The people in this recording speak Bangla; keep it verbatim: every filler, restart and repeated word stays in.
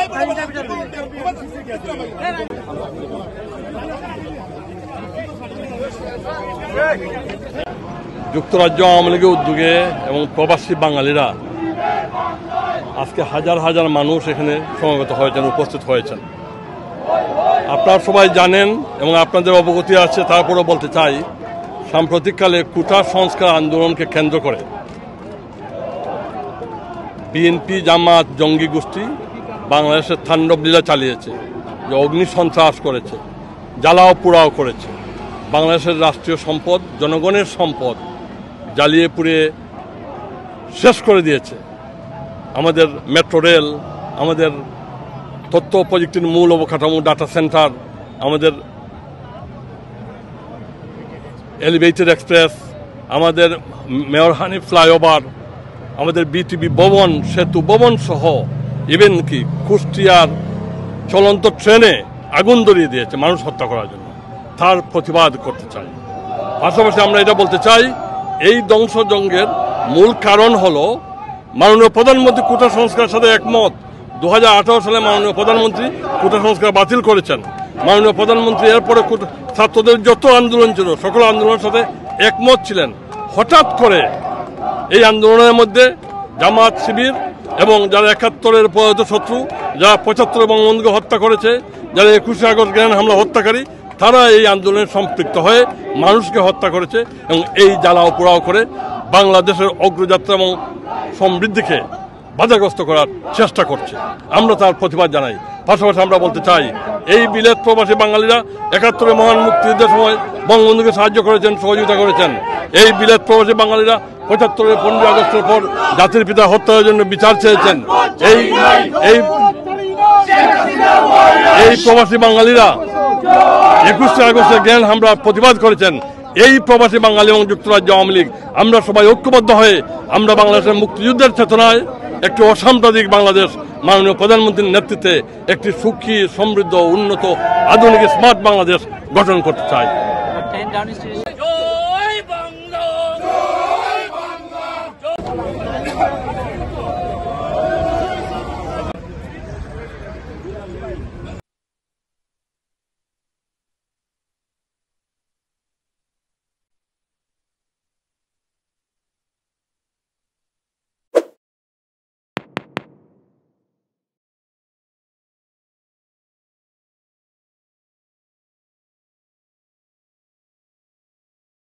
যুক্তরাজ্য আওয়ামী লীগের উদ্যোগে এবং প্রবাসী বাঙালিরা আজকে হাজার হাজার মানুষ এখানে সমবেত হয়েছেন, উপস্থিত হয়েছেন। আপনারা সবাই জানেন এবং আপনাদের অবগতি আছে, তারপরেও বলতে চাই, সাম্প্রতিককালে কোটা সংস্কার আন্দোলনকে কেন্দ্র করে বিএনপি, জামাত, জঙ্গি গোষ্ঠী বাংলাদেশের তাণ্ডব লীলা চালিয়েছে, যে অগ্নি সন্ত্রাস করেছে, জ্বালাও পোড়াও করেছে, বাংলাদেশের রাষ্ট্রীয় সম্পদ, জনগণের সম্পদ জ্বালিয়ে পুড়িয়ে শেষ করে দিয়েছে। আমাদের মেট্রো রেল, আমাদের তথ্য প্রযুক্তির মূল অবকাঠামো, ডাটা সেন্টার, আমাদের এলিভেটেড এক্সপ্রেস, আমাদের মেয়রহানি ফ্লাইওভার, আমাদের বিটিভি ভবন, সেতু ভবন সহ ইভেন কি কুষ্টিয়ার চলন্ত ট্রেনে আগুন ধরিয়ে দিয়েছে মানুষ হত্যা করার জন্য। তার প্রতিবাদ করতে চাই। পাশাপাশি আমরা এটা বলতে চাই, এই ধ্বংসযজ্ঞের মূল কারণ হলো মাননীয় প্রধানমন্ত্রী কোটা সংস্কারের সাথে একমত। দু হাজার আঠারো সালে মাননীয় প্রধানমন্ত্রী কোটা সংস্কার বাতিল করেছেন। মাননীয় প্রধানমন্ত্রী এরপরে ছাত্রদের যত আন্দোলন ছিল সকল আন্দোলনের সাথে একমত ছিলেন। হঠাৎ করে এই আন্দোলনের মধ্যে জামাত, শিবির এবং যারা একাত্তরের পরাজিত শত্রু, যারা পঁচাত্তর বঙ্গবন্ধুকে হত্যা করেছে, যারা একুশে আগস্ট গ্রেনেড হামলা হত্যাকারী, তারা এই আন্দোলনে সম্পৃক্ত হয়ে মানুষকে হত্যা করেছে এবং এই জ্বালাও পোড়াও করে বাংলাদেশের অগ্রযাত্রা এবং সমৃদ্ধিকে বাধাগ্রস্ত করার চেষ্টা করছে। আমরা তার প্রতিবাদ জানাই। পাশাপাশি আমরা বলতে চাই, এই বিলেত প্রবাসী বাঙালিরা একাত্তরে মহান মুক্তিযুদ্ধের সময় বঙ্গবন্ধুকে সাহায্য করেছেন, সহযোগিতা করেছেন। এই বিলেত প্রবাসী বাঙালিরা পঁচাত্তরের পনেরোই আগস্টের পর জাতির পিতা হত্যার জন্য বিচার চেয়েছেন। এই এই এই প্রবাসী বাঙালিরা একুশে আগস্টের গ্রেনেড হামলা প্রতিবাদ করেছেন। এই প্রবাসী বাঙালি এবং যুক্তরাজ্য আওয়ামী লীগ আমরা সবাই ঐক্যবদ্ধ হয়ে আমরা বাংলাদেশের মুক্তিযুদ্ধের চেতনায় একটি অসাম্প্রদায়িক বাংলাদেশ মাননীয় প্রধানমন্ত্রীর নেতৃত্বে একটি সুখী, সমৃদ্ধ, উন্নত, আধুনিক, স্মার্ট বাংলাদেশ গঠন করতে চাই।